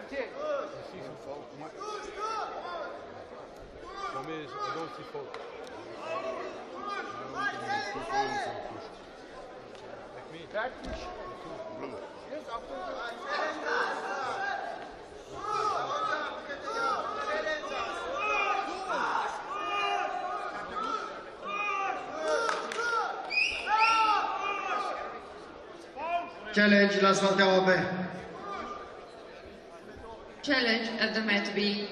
see some fault. For me, I don't see fault. Like me. Blue. Yes, after Challenge la Saltea OB. Challenge at the mat B.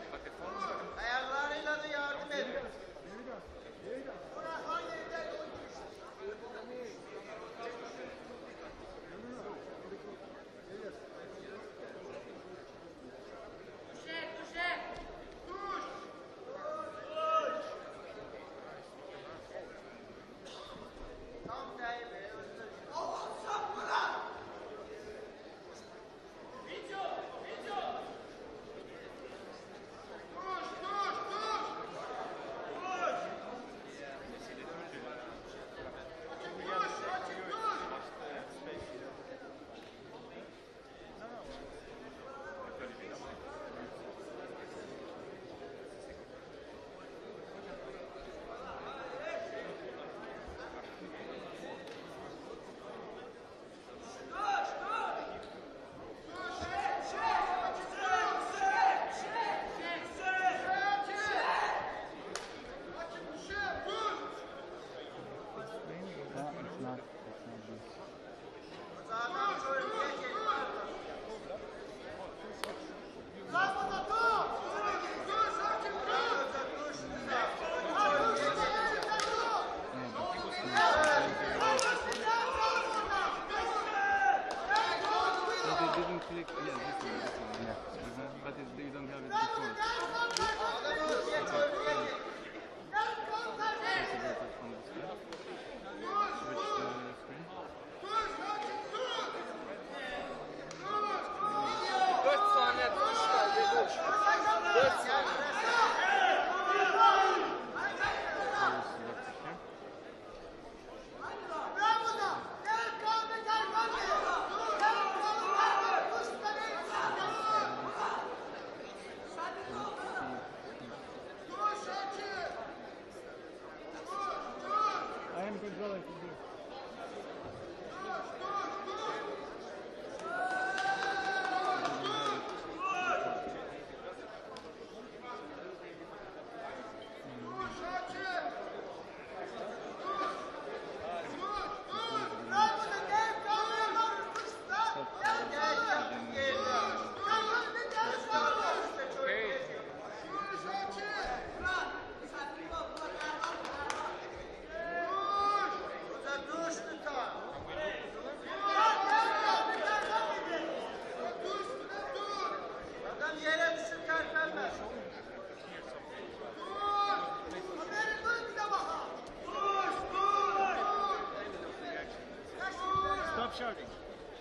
shouting.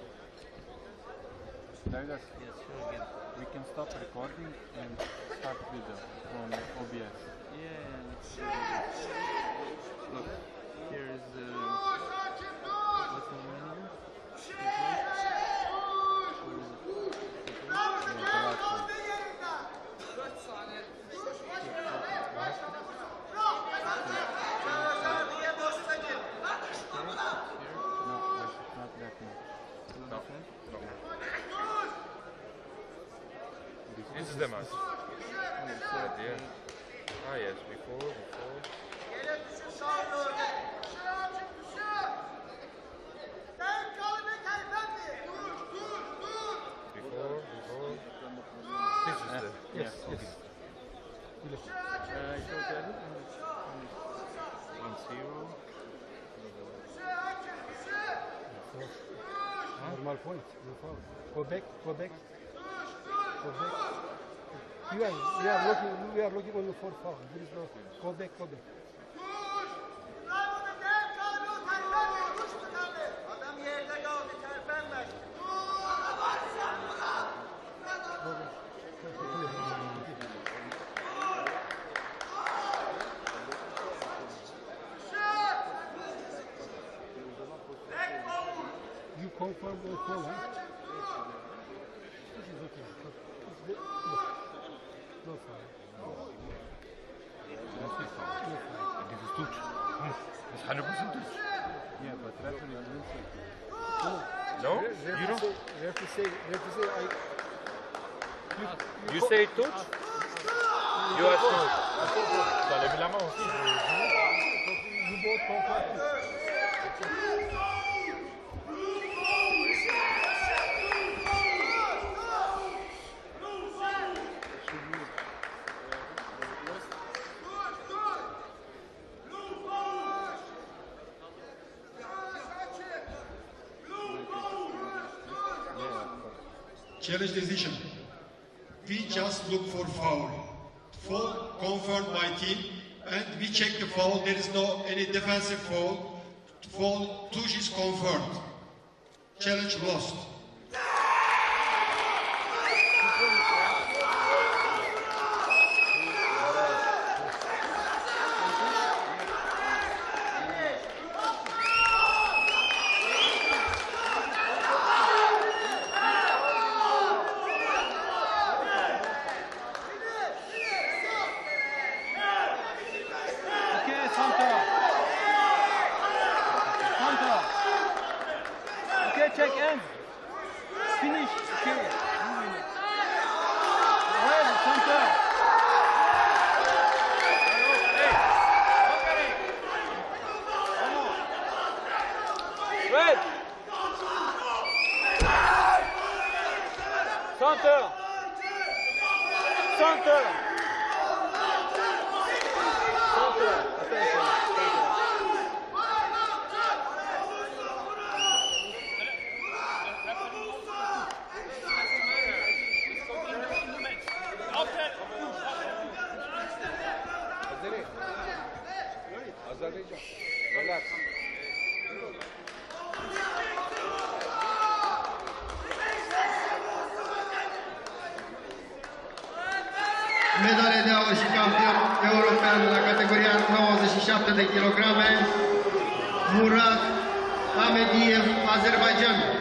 Douglas, yes, sure again. We can stop recording and start video from OBS. Yeah, let's see. Look, here is the... What's the name? This is the match. Ah yes, before. This is the... Yes, yes. 1-0. Normal point. Go back. We are looking only for foul. There is no go back. Adam yerde kaldı, terpenmez. You confirm the call, huh? This is okay. 100% touch. Yeah, but referee didn't say. No? You don't? You have to say, You say touch? You ask touch. T'as levé la main aussi. you both confirm. Challenge decision. We just look for foul. Foul confirmed by team, and we check the foul. There is no any defensive foul. Foul touch is confirmed. Challenge lost. Okay, check in. Finish. Okay. Well, center. Red. Center. Center. Center. Attention. Azerbaycan. Relax. Medalje de aur și campion european la categoria 97 de kilograme, Murat Ahmediev, Azerbaycan.